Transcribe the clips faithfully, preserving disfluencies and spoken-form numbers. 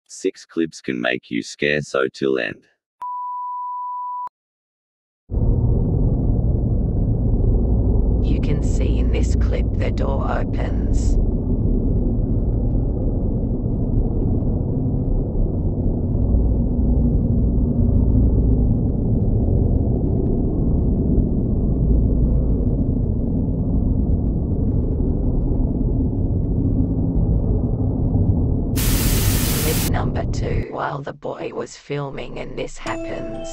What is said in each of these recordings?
Six clips can make you scare so till end. You can see in this clip the door opens. Clip number two. While the boy was filming and this happens.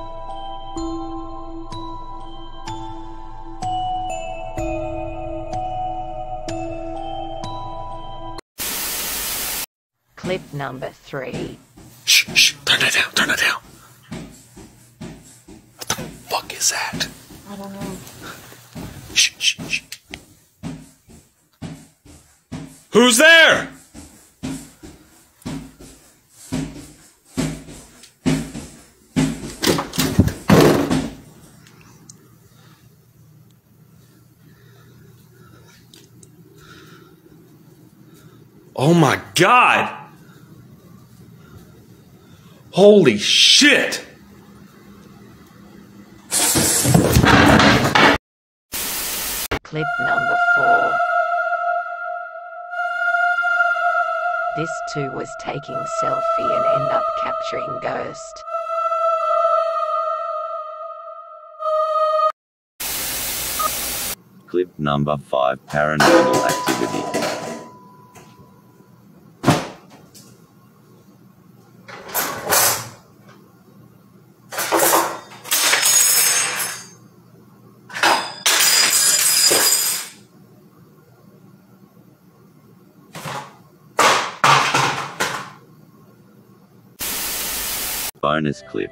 Clip number three. Shh, shh, turn that down, turn that down. What the fuck is that? I don't know. Shh, shh, shh. Who's there? Oh my God! Holy shit! Clip number four. This too was taking selfie and end up capturing ghost. Clip number five. Paranormal activity. Bonus clip.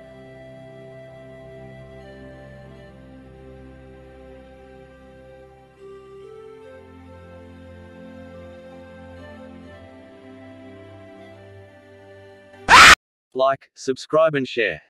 Like, subscribe and share.